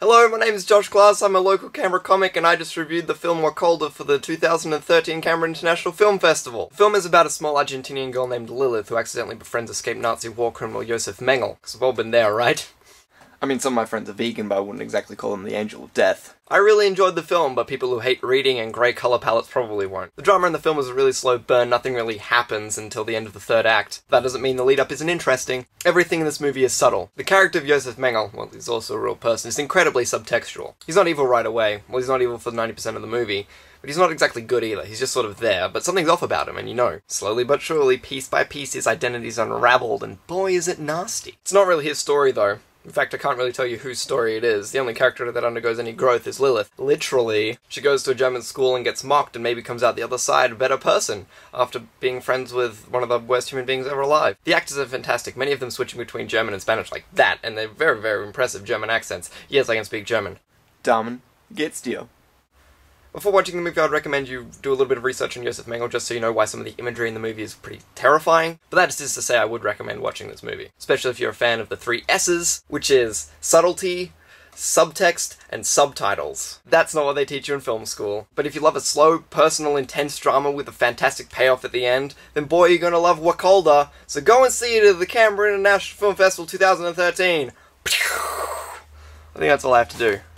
Hello, my name is Josh Glass, I'm a local Canberra comic and I just reviewed the film Wakolda for the 2013 Canberra International Film Festival. The film is about a small Argentinian girl named Lilith who accidentally befriends escaped Nazi war criminal Josef Mengele. Because we've all been there, right? I mean, some of my friends are vegan, but I wouldn't exactly call them the angel of death. I really enjoyed the film, but people who hate reading and grey colour palettes probably won't. The drama in the film is a really slow burn, nothing really happens until the end of the third act. That doesn't mean the lead-up isn't interesting. Everything in this movie is subtle. The character of Josef Mengele, well, he's also a real person, is incredibly subtextual. He's not evil right away. Well, he's not evil for 90% of the movie. But he's not exactly good either, he's just sort of there, but something's off about him, and you know. Slowly but surely, piece by piece, his identity's unraveled, and boy is it nasty. It's not really his story, though. In fact, I can't really tell you whose story it is. The only character that undergoes any growth is Lilith. Literally, she goes to a German school and gets mocked and maybe comes out the other side a better person after being friends with one of the worst human beings ever alive. The actors are fantastic, many of them switching between German and Spanish like that, and they're very, very impressive German accents. Yes, I can speak German. Damen, geht's dir? Before watching the movie, I'd recommend you do a little bit of research on Josef Mengele just so you know why some of the imagery in the movie is pretty terrifying. But that is just to say I would recommend watching this movie. Especially if you're a fan of the 3 S's, which is subtlety, subtext, and subtitles. That's not what they teach you in film school. But if you love a slow, personal, intense drama with a fantastic payoff at the end, then boy, you're gonna love Wakolda. So go and see it at the Canberra International Film Festival 2013. I think that's all I have to do.